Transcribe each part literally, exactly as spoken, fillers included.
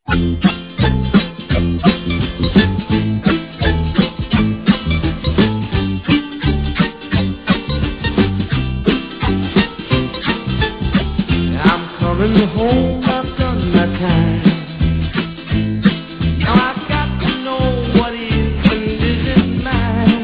Home, I've done my time. Now I've got to know what is and isn't mine.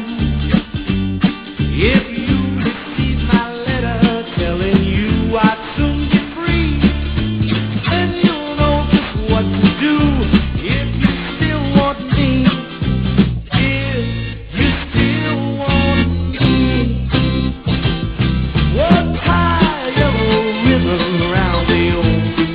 If you receive my letter telling you I'd soon be free, then you'll know just what to do if you still want me. If you still want me, we'll tie a yellow ribbon around the old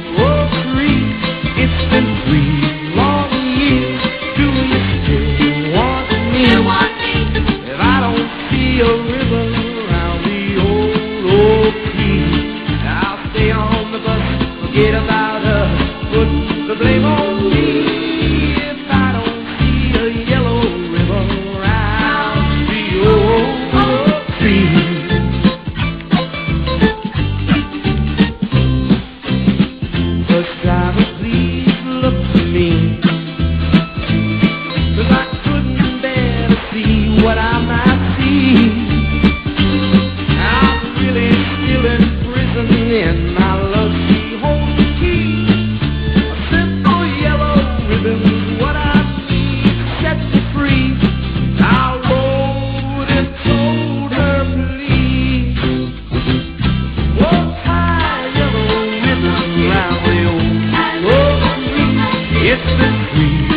forget about us, put the blame on me if I don't see a yellow ribbon around the old tree. Bus driver, please look to me, 'cause I couldn't bear to see what I might see. I'm really still in prison in my love. It's the tree.